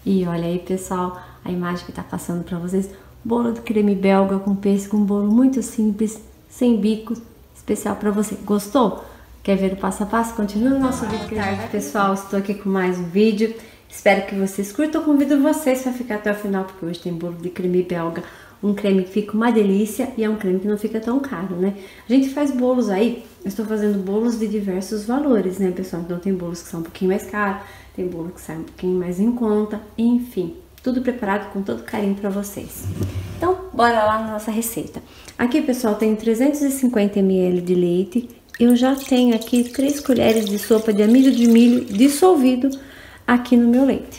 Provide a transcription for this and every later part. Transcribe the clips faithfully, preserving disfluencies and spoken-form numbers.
E olha aí, pessoal, a imagem que tá passando para vocês. Bolo de creme belga com pêssego, um bolo muito simples, sem bicos, especial para você. Gostou? Quer ver o passo a passo? Continua no nosso vídeo. Boa tarde, pessoal. Estou aqui com mais um vídeo. Espero que vocês curtam. Eu convido vocês para ficar até o final, porque hoje tem bolo de creme belga. Um creme que fica uma delícia e é um creme que não fica tão caro, né? A gente faz bolos aí, eu estou fazendo bolos de diversos valores, né, pessoal? Então tem bolos que são um pouquinho mais caros, tem bolo que sai um pouquinho mais em conta, enfim. Tudo preparado com todo carinho para vocês. Então, bora lá na nossa receita. Aqui, pessoal, tem trezentos e cinquenta mililitros de leite. Eu já tenho aqui três colheres de sopa de amido de milho dissolvido aqui no meu leite.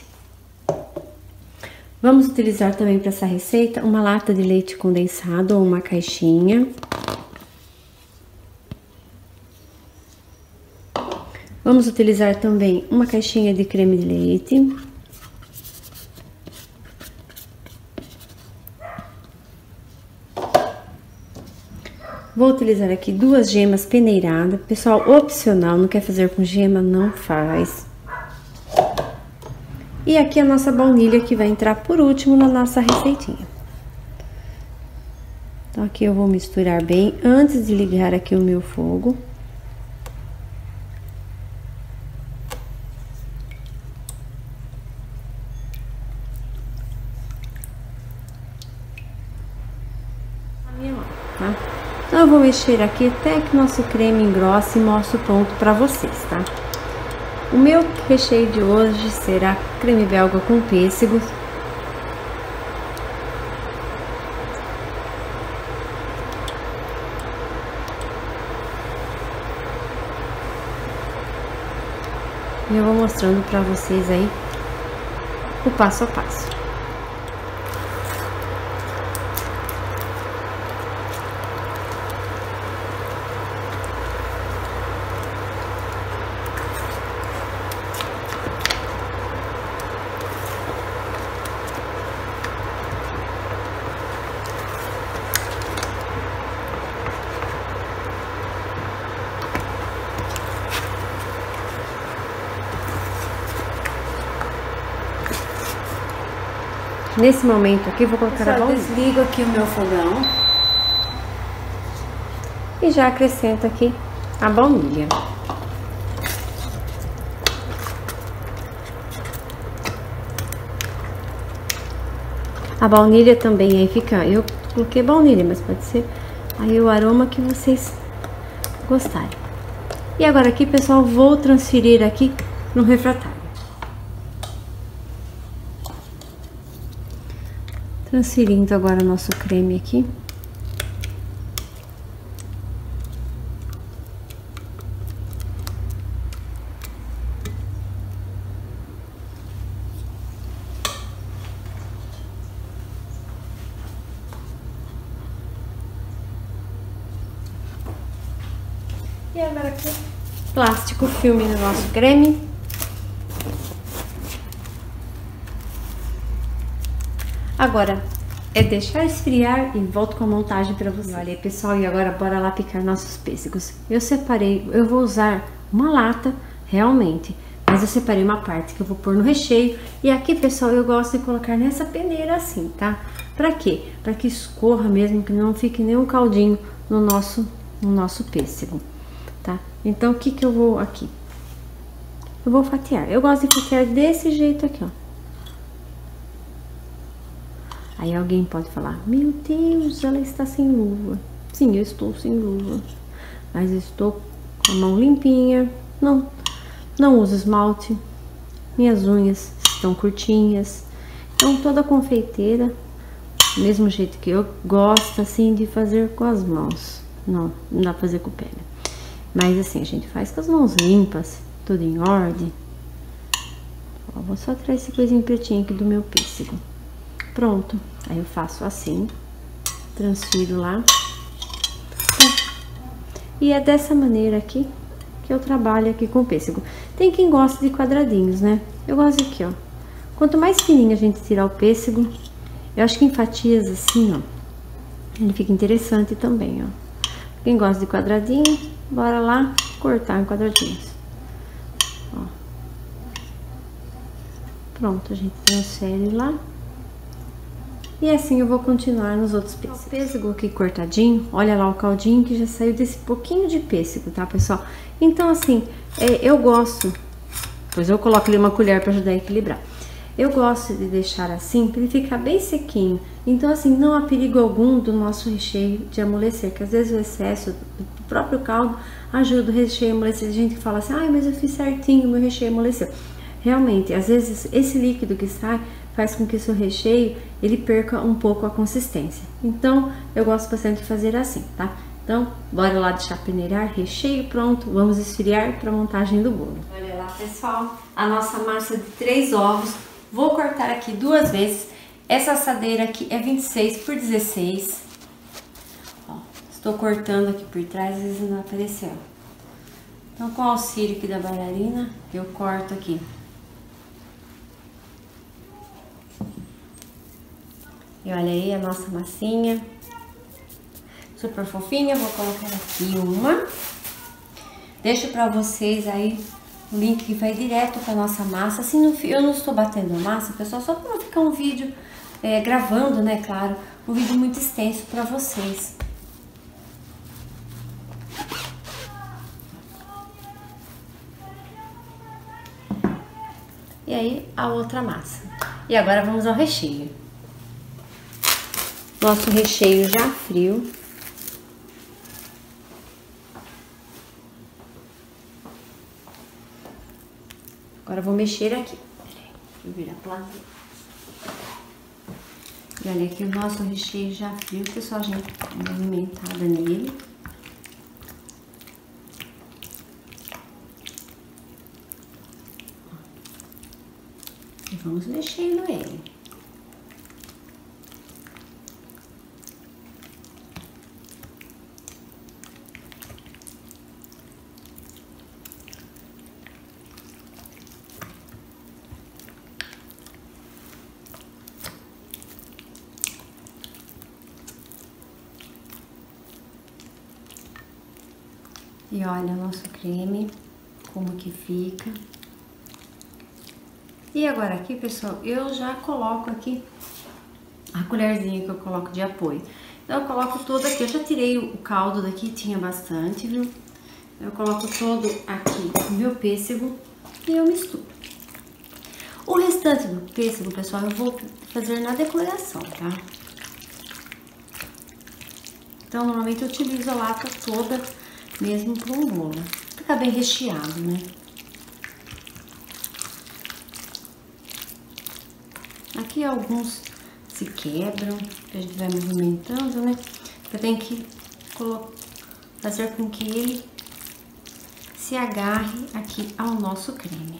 Vamos utilizar também para essa receita uma lata de leite condensado ou uma caixinha. Vamos utilizar também uma caixinha de creme de leite. Vou utilizar aqui duas gemas peneiradas. Pessoal, opcional, não quer fazer com gema, não faz. E aqui a nossa baunilha que vai entrar por último na nossa receitinha. Então aqui eu vou misturar bem antes de ligar aqui o meu fogo. A minha mão, tá? Então eu vou mexer aqui até que nosso creme engrosse e mostro pronto para vocês, tá? O meu recheio de hoje será creme belga com pêssego. E eu vou mostrando para vocês aí o passo a passo. Nesse momento aqui, vou colocar a baunilha. Desligo aqui o meu fogão. E já acrescento aqui a baunilha. A baunilha também aí fica... Eu coloquei baunilha, mas pode ser aí o aroma que vocês gostarem. E agora aqui, pessoal, vou transferir aqui no refratário. Transferindo agora o nosso creme aqui. E agora aqui, plástico filme no nosso creme. Agora, é deixar esfriar e volto com a montagem para vocês. Olha aí, pessoal, e agora bora lá picar nossos pêssegos. Eu separei, eu vou usar uma lata, realmente, mas eu separei uma parte que eu vou pôr no recheio. E aqui, pessoal, eu gosto de colocar nessa peneira assim, tá? Pra quê? Pra que escorra mesmo, que não fique nenhum caldinho no nosso, no nosso pêssego, tá? Então, o que que eu vou aqui? Eu vou fatiar. Eu gosto de fatiar desse jeito aqui, ó. Aí alguém pode falar, meu Deus, ela está sem luva. Sim, eu estou sem luva, mas estou com a mão limpinha, não, não uso esmalte, minhas unhas estão curtinhas. Então toda confeiteira, mesmo jeito que eu gosto assim de fazer com as mãos. Não, não dá pra fazer com o pé, né? Mas assim, a gente faz com as mãos limpas, tudo em ordem. Ó, vou só tirar esse coisinho pretinho aqui do meu pêssego. Pronto, aí eu faço assim, transfiro lá. E é dessa maneira aqui que eu trabalho aqui com o pêssego. Tem quem gosta de quadradinhos, né? Eu gosto aqui, ó. Quanto mais fininho a gente tirar o pêssego, eu acho que em fatias assim, ó, ele fica interessante também, ó. Quem gosta de quadradinho, bora lá cortar em quadradinhos. Ó. Pronto, a gente transfere lá. E assim eu vou continuar nos outros pêssegos. O pêssego aqui cortadinho, olha lá o caldinho que já saiu desse pouquinho de pêssego, tá, pessoal? Então, assim, é, eu gosto, pois eu coloco ali uma colher para ajudar a equilibrar. Eu gosto de deixar assim, para ele ficar bem sequinho. Então, assim, não há perigo algum do nosso recheio de amolecer, que às vezes o excesso do próprio caldo ajuda o recheio a amolecer. A gente fala assim, ai, mas eu fiz certinho, meu recheio amoleceu. Realmente, às vezes, esse líquido que sai faz com que o seu recheio, ele perca um pouco a consistência. Então, eu gosto bastante de fazer assim, tá? Então, bora lá deixar peneirar, recheio pronto, vamos esfriar para a montagem do bolo. Olha lá, pessoal, a nossa massa de três ovos. Vou cortar aqui duas vezes. Essa assadeira aqui é vinte e seis por dezesseis. Ó, estou cortando aqui por trás, às vezes não apareceu. Então, com o auxílio aqui da bailarina, eu corto aqui. E olha aí a nossa massinha. Super fofinha, vou colocar aqui uma. Deixo pra vocês aí o link que vai direto pra nossa massa. Assim, no, eu não estou batendo a massa, pessoal, só pra não ficar um vídeo é, gravando, né, claro, um vídeo muito extenso pra vocês. E aí, a outra massa. E agora vamos ao recheio. Nosso recheio já frio. Agora eu vou mexer aqui. Peraí, vou virar pro lado. E olha aqui o nosso recheio já frio, pessoal, a gente dá uma movimentada nele. E vamos mexendo ele. E olha o nosso creme, como que fica. E agora aqui, pessoal, eu já coloco aqui a colherzinha que eu coloco de apoio. Então eu coloco todo aqui, eu já tirei o caldo daqui, tinha bastante, viu? Eu coloco todo aqui o meu pêssego e eu misturo. O restante do pêssego, pessoal, eu vou fazer na decoração, tá? Então, normalmente eu utilizo a lata toda mesmo para um bolo. Fica bem recheado, né? Aqui alguns se quebram, a gente vai movimentando, né? Eu tenho que fazer com que ele se agarre aqui ao nosso creme.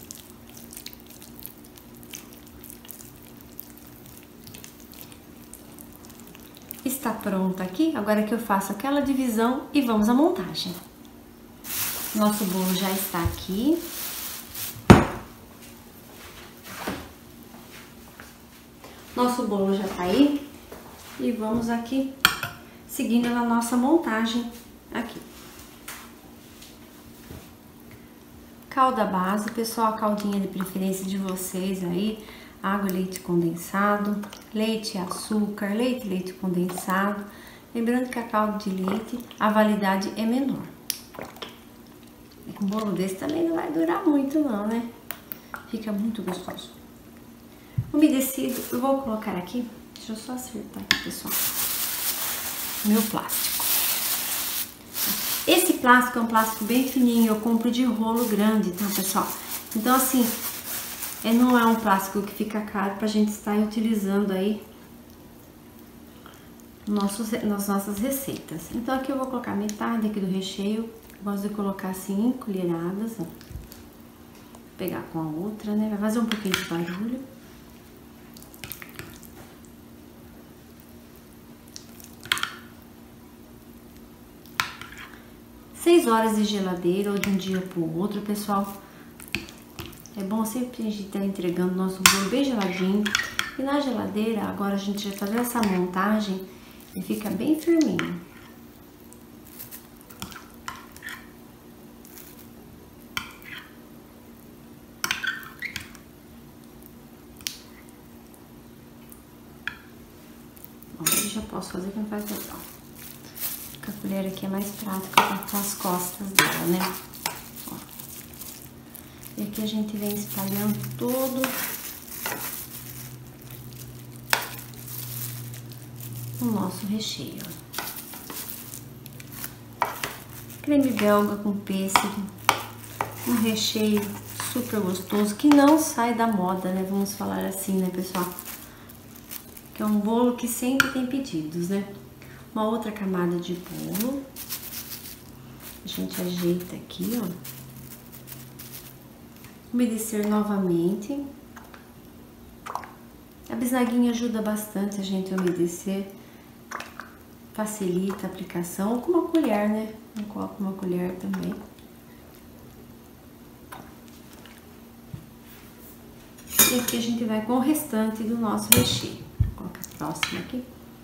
Está pronta aqui, agora que eu faço aquela divisão e vamos à montagem. Nosso bolo já está aqui. Nosso bolo já tá aí e vamos aqui seguindo a nossa montagem aqui. Calda base, pessoal, a caldinha de preferência de vocês aí. Água, leite condensado, leite e açúcar, leite e leite condensado. Lembrando que a calda de leite, a validade é menor. E com um bolo desse também não vai durar muito não, né? Fica muito gostoso. Umedecido, eu vou colocar aqui, deixa eu só acertar aqui, pessoal, meu plástico. Esse plástico é um plástico bem fininho, eu compro de rolo grande, tá, pessoal? Então, assim, é, não é um plástico que fica caro pra gente estar utilizando aí nossos, nas nossas receitas. Então, aqui eu vou colocar metade aqui do recheio, eu gosto de colocar assim em colheradas, ó. Vou pegar com a outra, né, vai fazer um pouquinho de barulho. Seis horas de geladeira ou de um dia pro outro, pessoal. É bom sempre a gente estar entregando nosso bolo bem geladinho. E na geladeira, agora a gente vai fazer essa montagem e fica bem firminho. já posso fazer que não faz mal. A colher aqui é mais prática para as costas dela, né? Ó. E aqui a gente vem espalhando todo o nosso recheio. Creme belga com pêssego, um recheio super gostoso, que não sai da moda, né? Vamos falar assim, né, pessoal? Que é um bolo que sempre tem pedidos, né? Uma outra camada de bolo. A gente ajeita aqui, ó. Umedecer novamente. A bisnaguinha ajuda bastante a gente a umedecer. Facilita a aplicação. Ou com uma colher, né? Eu coloco uma colher também. E aqui a gente vai com o restante do nosso recheio. Vou colocar a próxima aqui.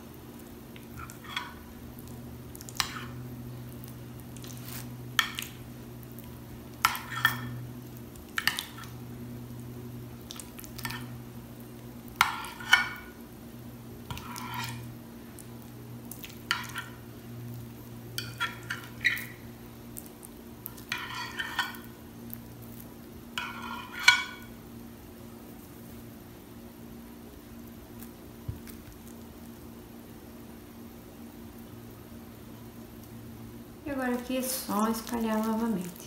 E agora aqui é só espalhar novamente.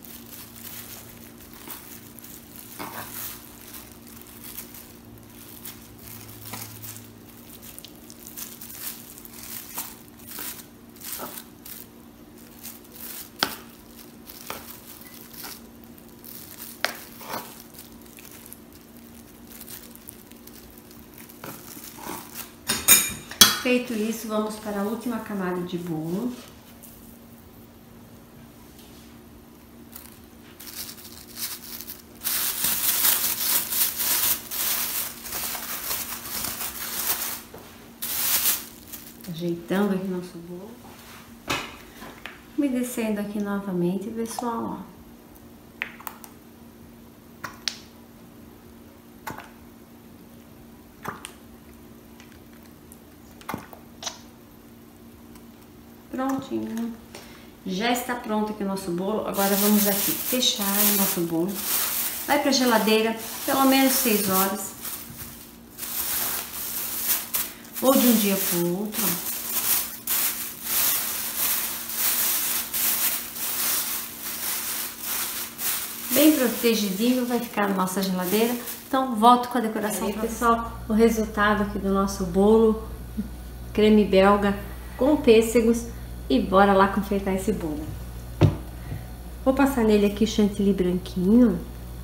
Feito isso, vamos para a última camada de bolo. Ajeitando aqui nosso bolo. Umedecendo aqui novamente, pessoal, ó. Prontinho. Já está pronto aqui o nosso bolo. Agora vamos aqui fechar o nosso bolo. Vai para a geladeira pelo menos seis horas. Ou de um dia para o outro. Bem protegidinho vai ficar na nossa geladeira. Então volto com a decoração. Aí, pessoal, o resultado aqui do nosso bolo creme belga com pêssegos. E bora lá confeitar esse bolo. Vou passar nele aqui chantilly branquinho.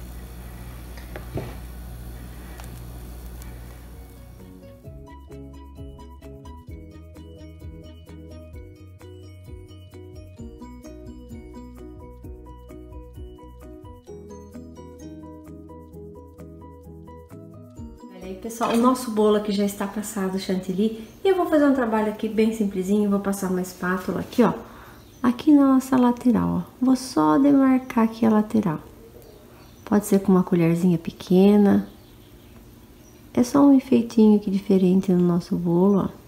Olha aí, pessoal, o nosso bolo aqui já está passado chantilly. E eu vou fazer um trabalho aqui bem simplesinho. Vou passar uma espátula aqui, ó. Aqui na nossa lateral, ó. Vou só demarcar aqui a lateral. Pode ser com uma colherzinha pequena. É só um enfeitinho aqui diferente no nosso bolo, ó.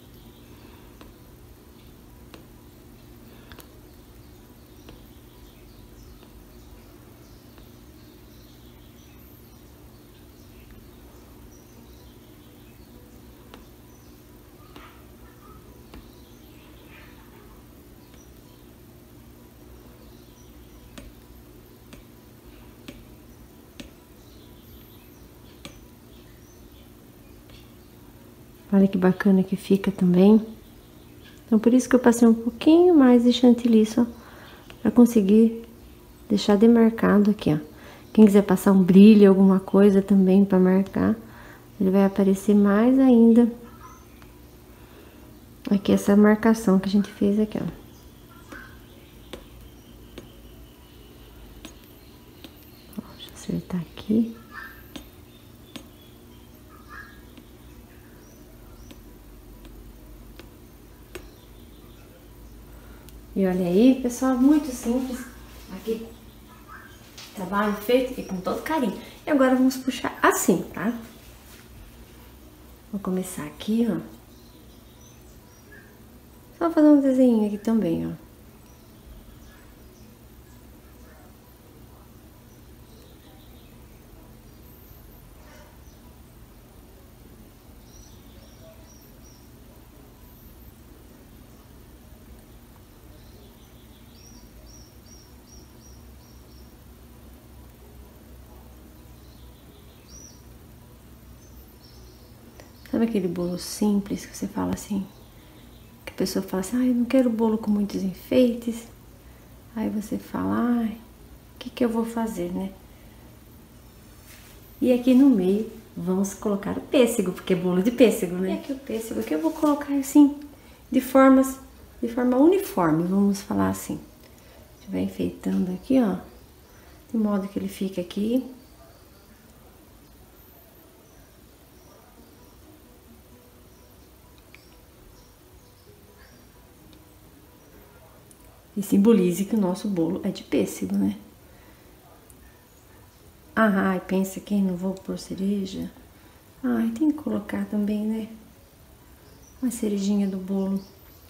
Olha que bacana que fica também. Então, por isso que eu passei um pouquinho mais de chantilly, só pra conseguir deixar demarcado aqui, ó. Quem quiser passar um brilho, alguma coisa também pra marcar, ele vai aparecer mais ainda. Aqui, essa marcação que a gente fez aqui, ó. Ó, deixa eu acertar aqui. E olha aí, pessoal, muito simples. Aqui, trabalho feito e com todo carinho. E agora vamos puxar assim, tá? Vou começar aqui, ó. Vou fazer um desenho aqui também, ó. Sabe aquele bolo simples que você fala assim? Que a pessoa fala assim, ai, eu não quero bolo com muitos enfeites. Aí você fala, ai, o que que eu vou fazer, né? E aqui no meio vamos colocar o pêssego, porque é bolo de pêssego, né? E aqui o pêssego que eu vou colocar assim, de formas, de forma uniforme, vamos falar assim. A gente vai enfeitando aqui, ó, de modo que ele fica aqui. E simbolize que o nosso bolo é de pêssego, né? Ah, ai, pensa que não vou pôr cereja. Ai, tem que colocar também, né? Uma cerejinha do bolo.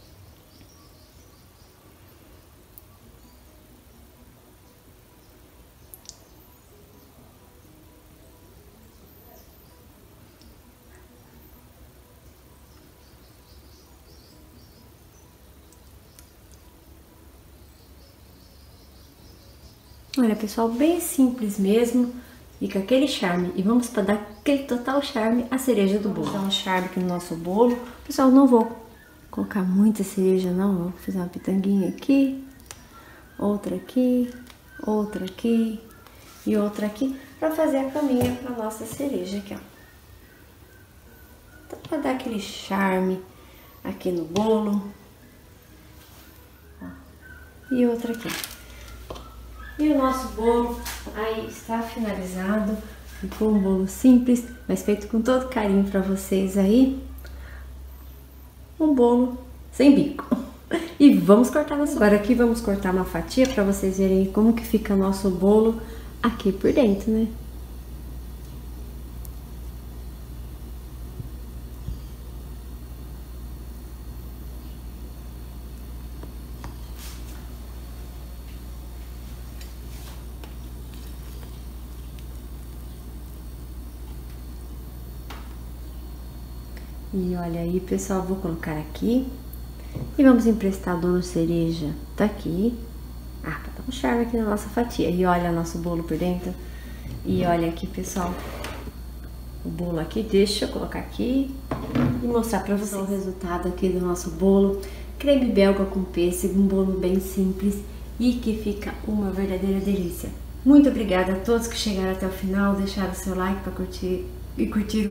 Olha, pessoal, bem simples mesmo e com aquele charme. E vamos para dar aquele total charme à cereja do bolo. Vamos dar um charme aqui no nosso bolo. Pessoal, não vou colocar muita cereja não, vou fazer uma pitanguinha aqui, outra aqui, outra aqui e outra aqui, para fazer a caminha para nossa cereja aqui, ó. Então, para dar aquele charme aqui no bolo. Ó. E outra aqui. E o nosso bolo aí está finalizado. Ficou um bolo simples, mas feito com todo carinho para vocês aí. Um bolo sem bico. E vamos cortar nosso... Agora aqui vamos cortar uma fatia para vocês verem como que fica nosso bolo aqui por dentro, né? E olha aí, pessoal, vou colocar aqui. E vamos emprestar o dono cereja, tá aqui. Ah, pra dar um charme aqui na nossa fatia. E olha nosso bolo por dentro. E olha aqui, pessoal, o bolo aqui. Deixa eu colocar aqui e mostrar pra vocês o resultado aqui do nosso bolo. Creme belga com pêssego, um bolo bem simples e que fica uma verdadeira delícia. Muito obrigada a todos que chegaram até o final, deixaram o seu like para curtir e curtir